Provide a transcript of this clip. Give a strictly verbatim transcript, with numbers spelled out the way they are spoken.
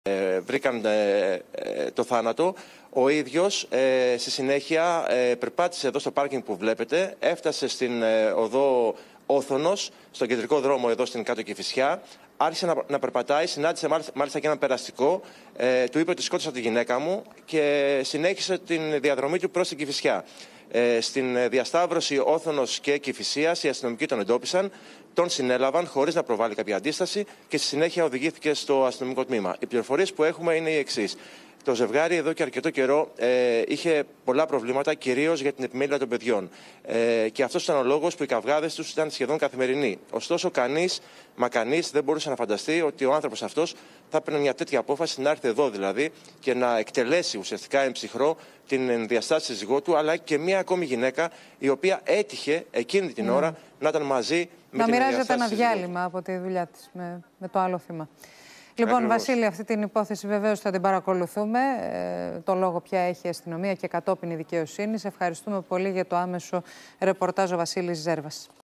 Ε, βρήκαν ε, ε, το θάνατο. Ο ίδιος ε, στη συνέχεια ε, περπάτησε εδώ στο πάρκινγκ που βλέπετε, έφτασε στην ε, οδό Όθωνος, στον κεντρικό δρόμο εδώ στην Κάτω Κηφισιά, άρχισε να, να περπατάει, συνάντησε μάλιστα, μάλιστα και έναν περαστικό, ε, του είπε ότι σκότωσα τη γυναίκα μου και συνέχισε την διαδρομή του προς την Κηφισιά. Ε, στην διασταύρωση Όθωνος και Κηφισίας οι αστυνομικοί τον εντόπισαν, τον συνέλαβαν χωρίς να προβάλλει κάποια αντίσταση και στη συνέχεια οδηγήθηκε στο αστυνομικό τμήμα. Οι πληροφορίες που έχουμε είναι οι εξής. Το ζευγάρι εδώ και αρκετό καιρό ε, είχε πολλά προβλήματα, κυρίως για την επιμέλεια των παιδιών. Ε, και αυτός ήταν ο λόγος που οι καυγάδες τους ήταν σχεδόν καθημερινοί. Ωστόσο, κανείς, μα κανείς δεν μπορούσε να φανταστεί ότι ο άνθρωπος αυτός θα έπαιρνε μια τέτοια απόφαση, να έρθει εδώ δηλαδή και να εκτελέσει ουσιαστικά εν ψυχρό την ενδιαστάση της σύζυγό του, αλλά και μια ακόμη γυναίκα η οποία έτυχε εκείνη την mm. ώρα να ήταν μαζί με να την ενδιαστάση. Να μοιράζεται ένα διάλειμμα από τη δουλειά της με, με το άλλο θύμα. Λοιπόν, Ακριβώς. Βασίλη, αυτή την υπόθεση βεβαίως θα την παρακολουθούμε. Ε, το λόγο πια έχει η αστυνομία και κατόπιν η δικαιοσύνη. Σε ευχαριστούμε πολύ για το άμεσο ρεπορτάζ ο Βασίλης Ζέρβας.